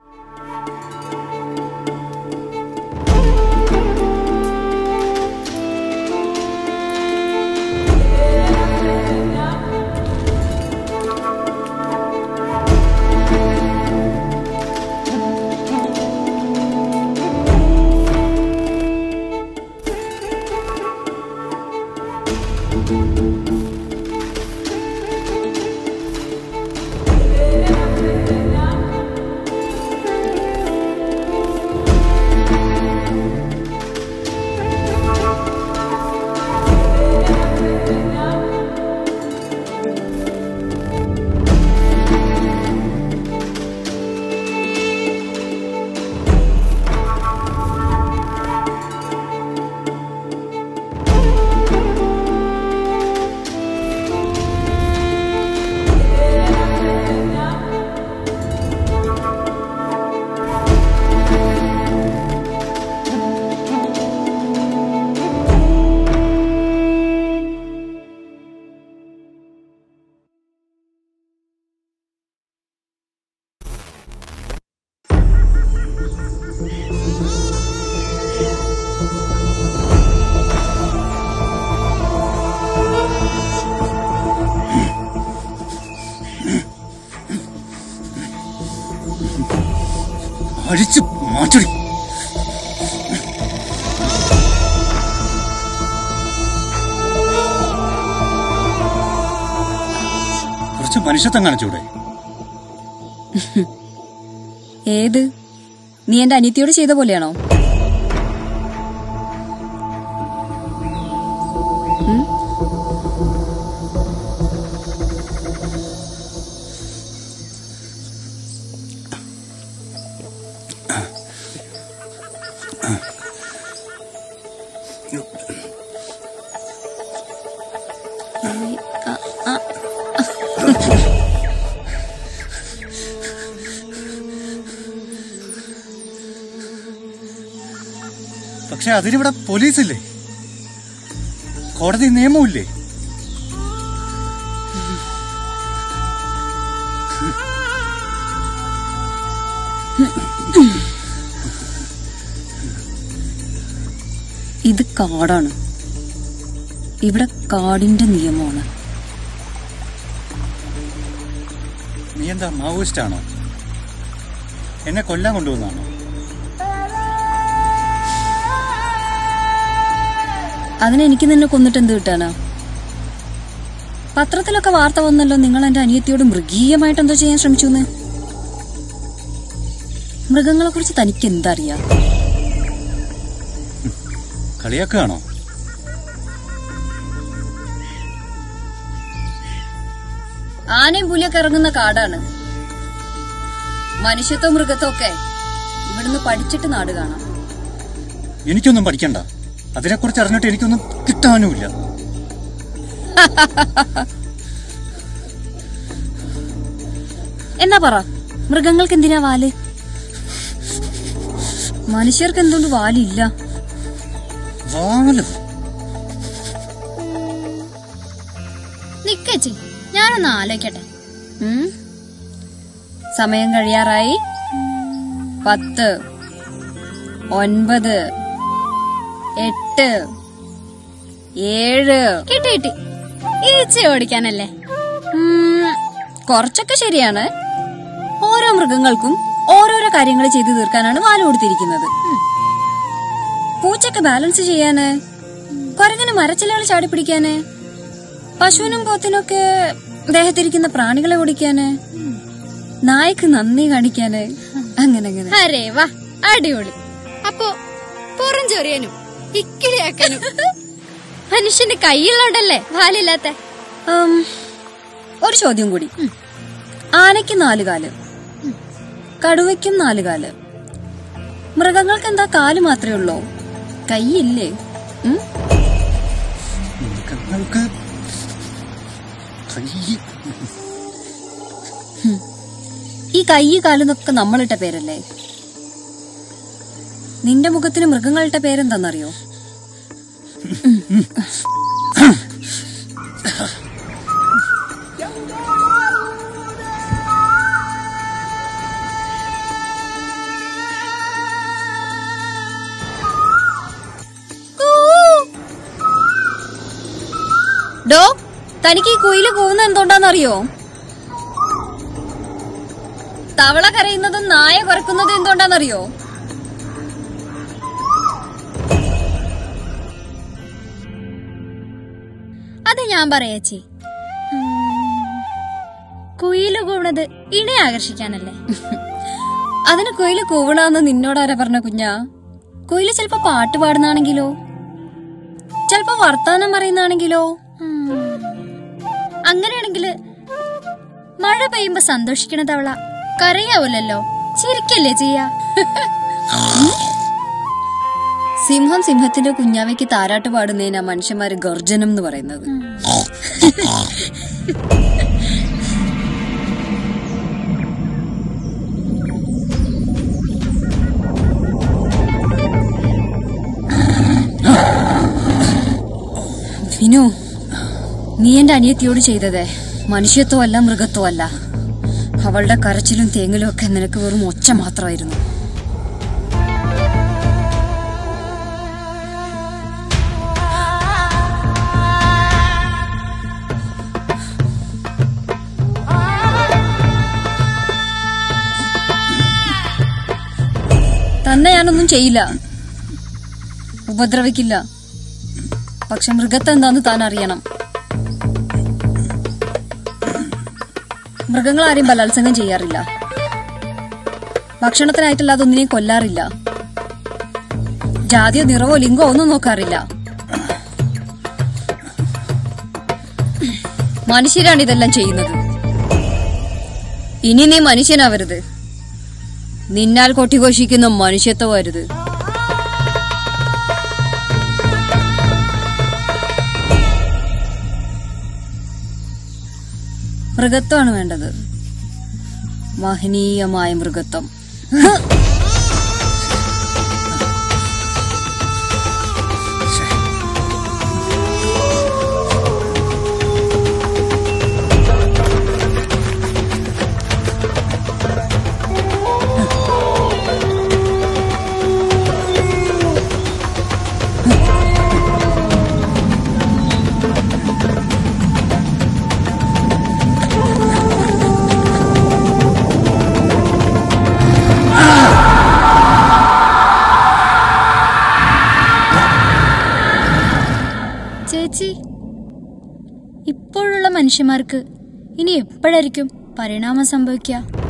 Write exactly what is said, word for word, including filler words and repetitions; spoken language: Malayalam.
അടിച്ചു മാറ്റടി. കുറച്ച് മനുഷ്യത്വം കാണിച്ചൂടെ? ഏത്? നീ എന്റെ അനിയത്തിയോട് ചെയ്ത പോലെയാണോ? പക്ഷെ അതിനിവിടെ പോലീസില്ലേ? കോടതി നിയമമില്ലേ? ഇത് കാടാണ്. ഇവിടെ കാടിന്റെ നിയമമാണ്. നീ എന്താ മാവോയിസ്റ്റ് ആണോ? എന്നെ കൊല്ലാൻ കൊണ്ടുവന്നാണോ? അതിനെനിക്ക് നിന്നെ കൊന്നിട്ട് എന്ത് കിട്ടാനാ? പത്രത്തിലൊക്കെ വാർത്ത വന്നല്ലോ നിങ്ങൾ എന്റെ അനിയത്തിയോട് മൃഗീയമായിട്ട് എന്തോ ചെയ്യാൻ ശ്രമിച്ചു. മൃഗങ്ങളെ കുറിച്ച് തനിക്ക് എന്തറിയാം? കളിയാക്കുകയാണോ? ആനയും പുലിയൊക്കെ ഇറങ്ങുന്ന കാടാണ്. മനുഷ്യത്വ മൃഗത്വം ഒക്കെ ഇവിടുന്ന് പഠിച്ചിട്ട് നാട് കാണാം. എനിക്കൊന്നും പഠിക്കണ്ട. അതിനെക്കുറിച്ച് അറിഞ്ഞിട്ട് എനിക്കൊന്നും കിട്ടാനുമില്ല. എന്നാ പറ, മൃഗങ്ങൾക്ക് എന്തിനാ വാല്? മനുഷ്യർക്ക് എന്തുകൊണ്ട് വാലില്ല? നിക്കേച്ചി, ഞാനൊന്ന് ആലോചിക്കട്ടെ. സമയം കഴിയാറായി. പത്ത്, ഒൻപത്, എട്ട്, ഏഴ്. കിട്ടി കിട്ടി. ഈച്ച ഓടിക്കാനല്ലേ? കുറച്ചൊക്കെ ശരിയാണ്. ഓരോ മൃഗങ്ങൾക്കും ഓരോരോ കാര്യങ്ങൾ ചെയ്തു തീർക്കാനാണ് വാല് കൊടുത്തിരിക്കുന്നത്. പൂച്ചക്ക് ബാലൻസ് ചെയ്യാന്, കുരങ്ങന് മരച്ചിലകൾ ചാടിപ്പിടിക്കാന്, പശുവിനും പോത്തിനൊക്കെ ദേഹത്തിരിക്കുന്ന പ്രാണികളെ ഓടിക്കാന്, നായ്ക്ക് നന്ദി കാണിക്കാന്, അങ്ങനെ അങ്ങനെ. അരേ വാ, അടിപൊളി. അപ്പൊ പുറം ചൊറിയാനും ഇക്കിളിയാക്കാനും മനുഷ്യന്റെ കൈയുള്ളോണ്ടല്ലേ വാലില്ലാത്ത? ഒരു ചോദ്യം കൂടി. ആനയ്ക്ക് നാലുകാല്, കടുവയ്ക്കും നാലുകാല്. മൃഗങ്ങൾക്ക് എന്താ കാല് മാത്രമേ ഉള്ളൂ, കൈയില്ലേ? ഈ കൈ കാലെന്നൊക്കെ നമ്മളിട്ട പേരല്ലേ? നിന്റെ മുഖത്തിന് മൃഗങ്ങളിട്ട പേരെന്താന്നറിയോ? തനിക്ക് ഈ കുയില് കൂവുന്നത് എന്തുകൊണ്ടാന്നറിയോ? തവള കരയുന്നതും നായ കുറക്കുന്നതും എന്തുകൊണ്ടാന്നറിയോ? അത് ഞാൻ പറയാച്ചി. കുയില് കൂവണത് ഇണയെ ആകർഷിക്കാനല്ലേ? അതിന് കുയില് കൂവണമെന്ന് നിന്നോടാരാ പറഞ്ഞ കുഞ്ഞാ? കുയില് ചിലപ്പോ പാട്ട് പാടുന്നാണെങ്കിലോ, ചിലപ്പോ വർത്താനം പറയുന്നാണെങ്കിലോ? അങ്ങനെയാണെങ്കില് മഴ പെയ്യുമ്പോ സന്തോഷിക്കണ തവള കരയാവൂലല്ലോ, ചിരിക്കല്ലേ ചെയ്യാ? സിംഹം സിംഹത്തിന്റെ കുഞ്ഞാവയ്ക്ക് താരാട്ട് പാടുന്നതിനാ മനുഷ്യന്മാര് ഗർജനം എന്ന് പറയുന്നത്. വിനു, നീ എന്റെ അനിയത്തിയോട് ചെയ്തതേ മനുഷ്യത്വം അല്ല, മൃഗത്വം അല്ല. അവളുടെ കരച്ചിലും തേങ്ങലും ഒക്കെ നിനക്ക് വെറും ഒച്ച മാത്രമായിരുന്നു. തന്നെ ഞാനൊന്നും ചെയ്യില്ല, ഉപദ്രവിക്കില്ല. പക്ഷെ മൃഗത്തെ എന്താന്ന് താൻ അറിയണം. മൃഗങ്ങൾ ആരെയും ബലാത്സംഗം ചെയ്യാറില്ല, ഭക്ഷണത്തിനായിട്ടല്ലാതെ ഒന്നിനെയും കൊല്ലാറില്ല, ജാതിയോ നിറവോ ലിംഗോ ഒന്നും നോക്കാറില്ല. മനുഷ്യരാണ് ഇതെല്ലാം ചെയ്യുന്നത്. ഇനി നീ മനുഷ്യനാവരുത്, നിന്നാൽ കൊട്ടിഘോഷിക്കുന്ന മനുഷ്യത്വമാരുത്. മൃഗത്വമാണ് വേണ്ടത്, മഹനീയമായ മൃഗത്വം. ഇപ്പോഴുള്ള മനുഷ്യന്മാർക്ക് ഇനി എപ്പോഴായിരിക്കും പരിണാമം സംഭവിക്കുക?